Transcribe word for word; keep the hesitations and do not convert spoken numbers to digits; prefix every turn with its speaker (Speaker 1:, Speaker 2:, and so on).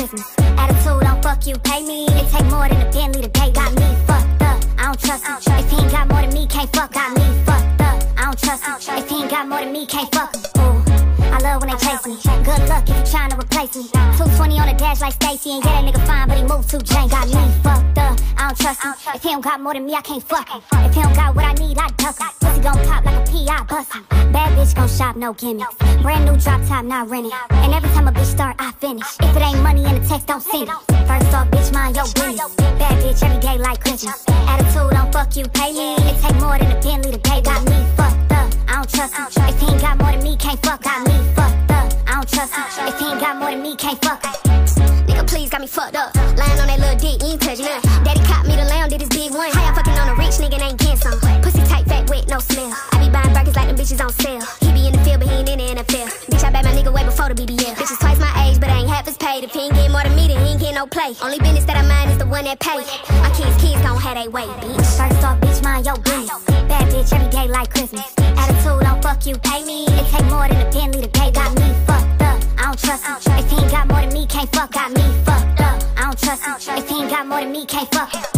Speaker 1: Christmas. Attitude, don't fuck you, pay me. It take more than a Bentley to pay. Got me fucked up, I don't trust him. If he ain't got more than me, can't fuck. Got me fucked up, I don't trust him. If he ain't got more than me, can't fuck him. Ooh, I love when they chase me. Good luck if you tryna replace me. two twenty on the dash like Stacy. And yeah, that nigga fine, but he moved too jank. Got me fucked up, I don't trust him. If he don't got more than me, I can't fuck him. If he don't got what I need, I duck him. Pussy gon' pop like a P, I bust him. Bad bitch gon' shop, no gimmicks. Brand new drop top, not renting. And every time a bitch start, I finish. If it ain't money in the text, don't send it. First off, bitch, mind your business. Bad bitch every day like Christmas. Attitude, don't fuck you, pay me. It take more than a Bentley to pay. Got me fucked up, I don't trust him. If he ain't got more than me, can't fuck. Got me fucked up, I don't trust him. If he ain't got more than me, can't fuck.
Speaker 2: Nigga, please got me fucked up. Lying on that little dick, you ain't touching nothing. Daddy caught me the lamb, did his big one. How y'all fucking on a rich nigga and ain't getting some? Pussy tight, fat, wet, no smell. I be buying burgers like them bitches on sale. He be in the field, but he ain't in the N F L. Bitch, I bet my nigga way before the B B L. Bitches twice my age, but I ain't half as paid. If he ain't getting more than me, then he ain't getting no play. Only business that I mind is the one that pay. My kids, kids gon' have they way, bitch.
Speaker 1: First off, bitch, mind your business. Bad bitch every day like Christmas. Attitude, don't fuck you, pay me. It take more than a Bentley to pay. Got me fucked up, I don't trust him. If he ain't got more than me, can't fuck. Got me fucked up, I don't trust him. If he ain't got more than me, can't fuck.